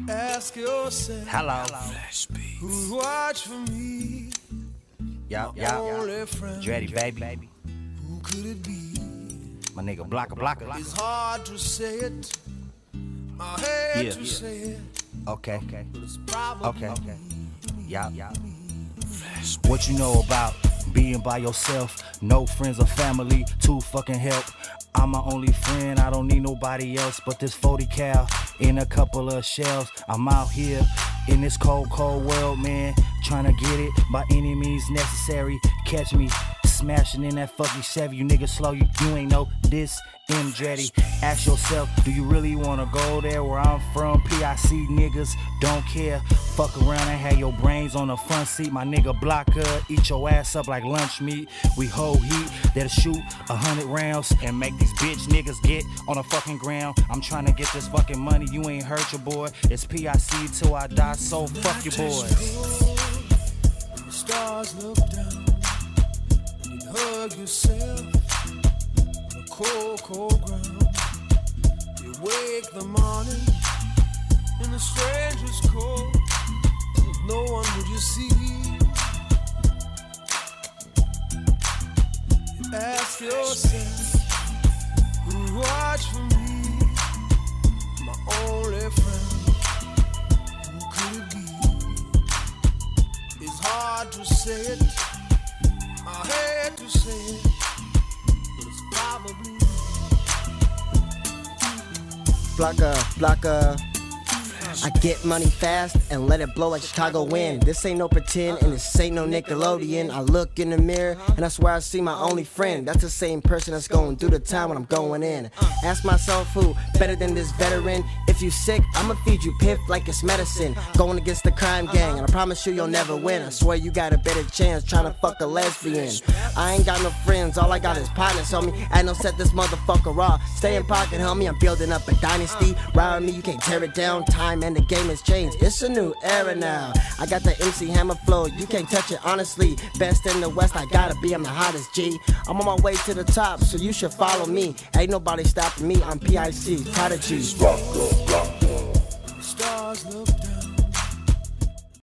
Ask yourself, hello, who'd watch for me? yo, Only friend, Dreddy, baby, who could it be? my nigga Blocka. It's hard to say it, I hate Yeah. to say it, Okay, but it's probably okay, yeah. What you know about being by yourself? No friends or family to fucking help. I'm my only friend, I don't need nobody else but this 40 cal in a couple of shells. I'm out here in this cold world, man, trying to get it by any means necessary. Catch me smashing in that fucking Chevy. You niggas slow, you ain't know this. M Dreddy, ask yourself, do you really wanna go there where I'm from? PIC niggas don't care. Fuck around and have your brains on the front seat. My nigga Blocka, eat your ass up like lunch meat. We hold heat that'll shoot 100 rounds and make these bitch niggas get on the fucking ground. I'm trying to get this fucking money, you ain't hurt your boy. It's PIC till I die, so fuck your boys. When the stars look down, and you hug yourself on a cold ground. You wake the morning in the stranger's cold, with no one would you see. You ask yourself, who watch for me? My only friend, who could it be? It's hard to say it, I hate to say it, but it's probably Blocka. I get money fast and let it blow like Chicago wind. This ain't no pretend and this ain't no Nickelodeon. I look in the mirror and I swear I see my only friend. That's the same person that's going through the time when I'm going in. Ask myself who better than this veteran. If you sick, I'ma feed you piff like it's medicine. Going against the crime gang and I promise you you'll never win. I swear you got a better chance trying to fuck a lesbian. I ain't got no friends, all I got is partners, homie. I ain't no set this motherfucker raw. Stay in pocket, homie, I'm building up a dynasty. Ride with me, you can't tear it down. Time and the game has changed, it's a new era now. I got the MC Hammer flow, you can't touch it honestly. Best in the West, I gotta be, I'm the hottest G. I'm on my way to the top, so you should follow me. Ain't nobody stopping me, I'm PIC, Prodigy. the stars look down.